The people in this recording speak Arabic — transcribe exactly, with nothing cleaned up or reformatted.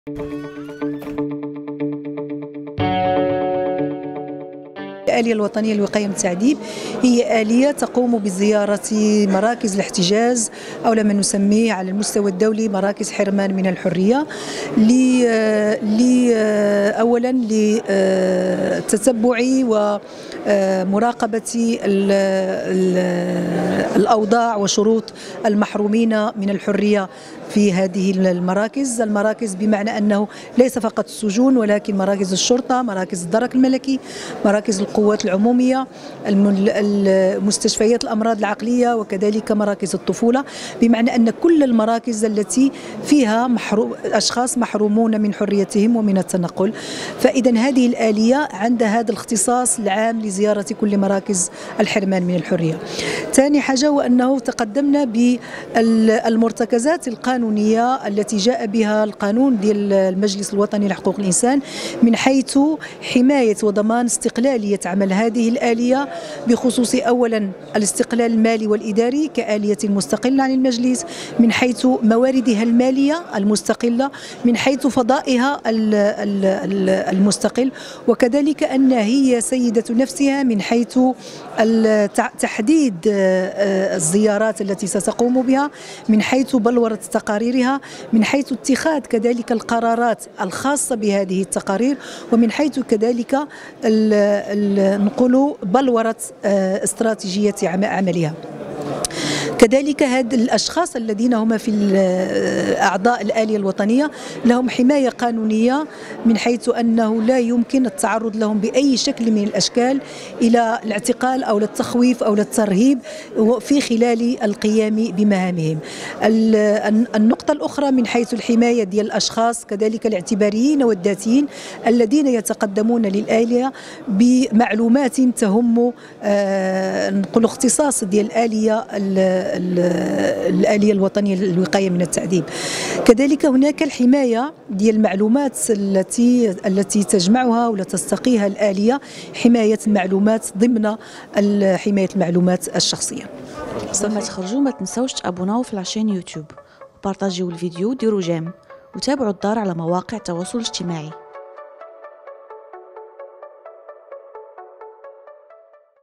الآلية الوطنية للوقاية من التعذيب هي آلية تقوم بزيارة مراكز الاحتجاز أو لما نسميه على المستوى الدولي مراكز حرمان من الحرية، ل أولا لتتبع ومراقبة الأوضاع وشروط المحرومين من الحرية في هذه المراكز. المراكز بمعنى أنه ليس فقط السجون ولكن مراكز الشرطة، مراكز الدرك الملكي، مراكز القوات العمومية، مستشفيات الأمراض العقلية، وكذلك مراكز الطفولة، بمعنى أن كل المراكز التي فيها محروم أشخاص محرومون من حريتهم ومن التنقل. فإذا هذه الآلية عندها هذا الاختصاص العام لزيارة كل مراكز الحرمان من الحرية. ثاني حاجة هو أنه تقدمنا بالمرتكزات القانونية التي جاء بها القانون ديال المجلس الوطني لحقوق الإنسان من حيث حماية وضمان استقلالية عمل هذه الآلية، بخصوص أولا الاستقلال المالي والإداري كآلية مستقلة عن المجلس، من حيث مواردها المالية المستقلة، من حيث فضائها المستقل، وكذلك أن هي سيدة نفسها من حيث تحديد الزيارات التي ستقوم بها، من حيث بلورة تقاريرها، من حيث اتخاذ كذلك القرارات الخاصة بهذه التقارير، ومن حيث كذلك نقول بلورة استراتيجية عملها. كذلك هاد الأشخاص الذين هم في أعضاء الآلية الوطنية لهم حماية قانونية، من حيث أنه لا يمكن التعرض لهم بأي شكل من الأشكال إلى الاعتقال أو للتخويف أو للترهيب في خلال القيام بمهامهم. النقطة الأخرى من حيث الحماية ديال الأشخاص كذلك الاعتباريين والذاتيين الذين يتقدمون للآلية بمعلومات تهم نقول اختصاص ديال الآلية الآلية الوطنية للوقاية من التعذيب. كذلك هناك الحماية ديال المعلومات التي التي تجمعها ولا تستقيها الآلية، حماية المعلومات ضمن حماية المعلومات الشخصية. لما تخرجوا ما تنسوش تابوناو في العشان يوتيوب وبارطاجيو الفيديو، ديروا جيم وتابعوا الدار على مواقع التواصل الاجتماعي.